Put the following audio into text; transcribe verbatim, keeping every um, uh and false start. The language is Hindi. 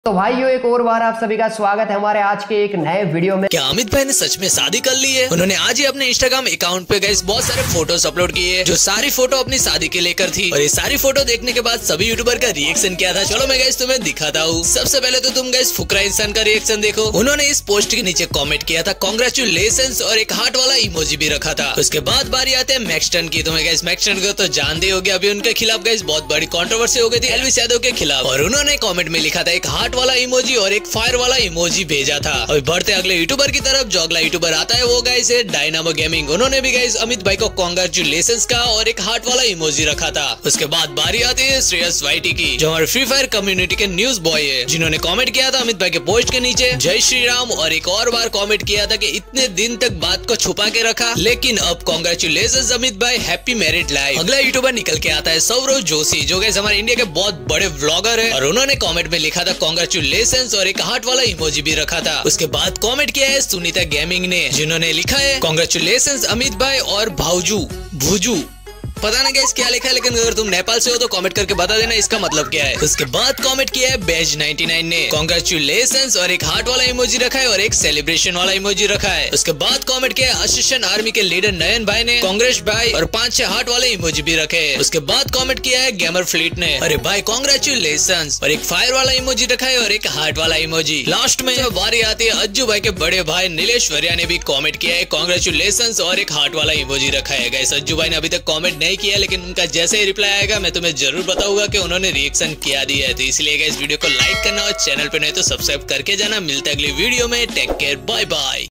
तो भाइयों एक और बार आप सभी का स्वागत है हमारे आज के एक नए वीडियो में। क्या अमित भाई ने सच में शादी कर ली है? उन्होंने आज ही अपने इंस्टाग्राम अकाउंट पे गाइस बहुत सारे फोटोज अपलोड किए जो सारी फोटो अपनी शादी के लेकर थी। और ये सारी फोटो देखने के बाद सभी यूट्यूबर का रिएक्शन क्या था, चलो मैं गाइस तुम्हें दिखाता हूँ। सबसे पहले तो तुम गाइस फुकरा इंसान का रिएक्शन देखो। उन्होंने इस पोस्ट के नीचे कॉमेंट किया था कांग्रेचुलेशंस और एक हार्ट वाला इमोजी भी रखा था। उसके बाद बारी आते हैं मैक्सटन की। तुम्हें गाइस मैक्सटन को तो जानते हो गए, अभी उनके खिलाफ गाइस बहुत बड़ी कंट्रोवर्सी हो गई थी एलविस यादव के खिलाफ। और उन्होंने कॉमेंट में लिखा था एक हार्ट वाला इमोजी और एक फायर वाला इमोजी भेजा था। और बढ़ते अगले यूट्यूबर की तरफ, जो अगला यूट्यूबर आता है वो गाइस है डायनामो गेमिंग। उन्होंने भी गाइस अमित भाई को कांग्रेचुलेशंस का और एक हार्ट वाला इमोजी रखा था। उसके बाद बारी आती है श्रेयस वाईटी की, जो हमारे फ्री फायर कम्युनिटी के न्यूज बॉय है, जिन्होंने कमेंट किया था अमित भाई के पोस्ट के नीचे जय श्री राम, और एक और बार कमेंट किया था कि इतने दिन तक बात को छुपा के रखा, लेकिन अब कांग्रेचुलेशंस अमित भाई, हैप्पी मैरिड लाइफ। अगला यूट्यूबर निकल के आता है सौरव जोशी, जो गाइस हमारे इंडिया के बहुत बड़े व्लॉगर है, और उन्होंने कमेंट में लिखा था कांग्रेचुलेशंस और एक हार्ट वाला इमोजी भी रखा था। उसके बाद कमेंट किया है सुनीता गेमिंग ने, जिन्होंने लिखा है कांग्रेचुलेशंस अमित भाई और भाउजू भुजू। पता नहीं गाइस क्या लिखा है, लेकिन अगर तुम नेपाल से हो तो कमेंट करके बता देना इसका मतलब क्या है। उसके बाद कमेंट किया है बेज नाइंटी नाइन ने, कांग्रेचुलेशंस और एक हार्ट वाला इमोजी रखा है और एक सेलिब्रेशन वाला इमोजी रखा है। उसके बाद कमेंट किया है असिस्टेंट आर्मी के लीडर नयन भाई ने, कांग्रेस भाई, और पांच छह हार्ट वाले इमोजी भी रखे हैं। उसके बाद कमेंट किया है गेमर फ्लीट ने, अरे भाई कांग्रेचुलेशंस, और एक फायर वाला इमोजी रखा है और एक हार्ट वाला इमोजी। लास्ट में जब बारी आती है अज्जू भाई के बड़े भाई नीलेश वरिया ने भी कमेंट किया है कांग्रेचुलेशंस और एक हार्ट वाला इमोजी रखा है। गाइस अज्जू भाई ने अभी तक कमेंट नहीं किया, लेकिन उनका जैसे ही रिप्लाई आएगा मैं तुम्हें जरूर बताऊंगा कि उन्होंने रिएक्शन किया दिया है। तो इसलिए गाइस वीडियो को लाइक करना और चैनल पे नहीं तो सब्सक्राइब करके जाना। मिलते अगले वीडियो में, टेक केयर, बाय बाय।